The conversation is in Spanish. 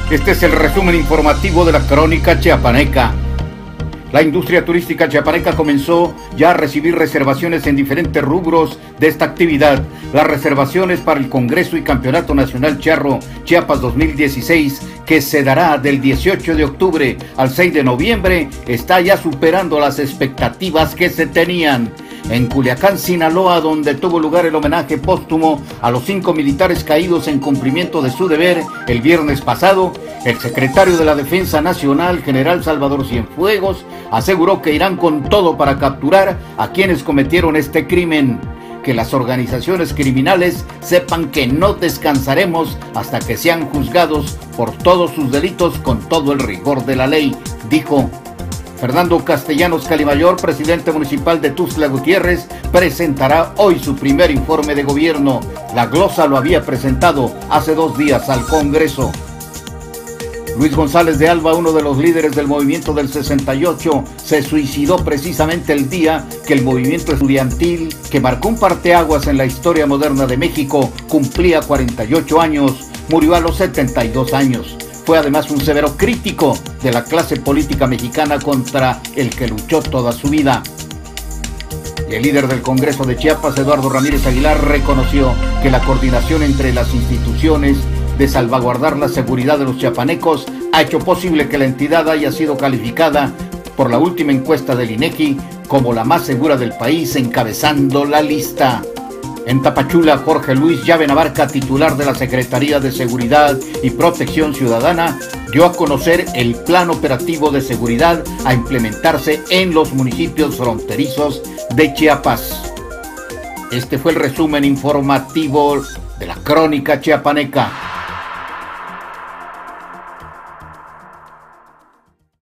Este es el resumen informativo de la Crónica Chiapaneca. La industria turística chiapaneca comenzó ya a recibir reservaciones en diferentes rubros de esta actividad. Las reservaciones para el Congreso y Campeonato Nacional Charro Chiapas 2016, que se dará del 18 de octubre al 6 de noviembre, está ya superando las expectativas que se tenían. En Culiacán, Sinaloa, donde tuvo lugar el homenaje póstumo a los 5 militares caídos en cumplimiento de su deber el viernes pasado, el secretario de la Defensa Nacional, general Salvador Cienfuegos, aseguró que irán con todo para capturar a quienes cometieron este crimen. Que las organizaciones criminales sepan que no descansaremos hasta que sean juzgados por todos sus delitos con todo el rigor de la ley, dijo. Fernando Castellanos Calimayor, presidente municipal de Tuxtla Gutiérrez, presentará hoy su primer informe de gobierno. La glosa lo había presentado hace 2 días al Congreso. Luis González de Alba, uno de los líderes del movimiento del 68, se suicidó precisamente el día que el movimiento estudiantil, que marcó un parteaguas en la historia moderna de México, cumplía 48 años, murió a los 72 años. Fue además un severo crítico de la clase política mexicana contra el que luchó toda su vida. Y el líder del Congreso de Chiapas, Eduardo Ramírez Aguilar, reconoció que la coordinación entre las instituciones de salvaguardar la seguridad de los chiapanecos ha hecho posible que la entidad haya sido calificada por la última encuesta del INEGI como la más segura del país, encabezando la lista. En Tapachula, Jorge Luis Llave Navarca, titular de la Secretaría de Seguridad y Protección Ciudadana, dio a conocer el plan operativo de seguridad a implementarse en los municipios fronterizos de Chiapas. Este fue el resumen informativo de la Crónica Chiapaneca.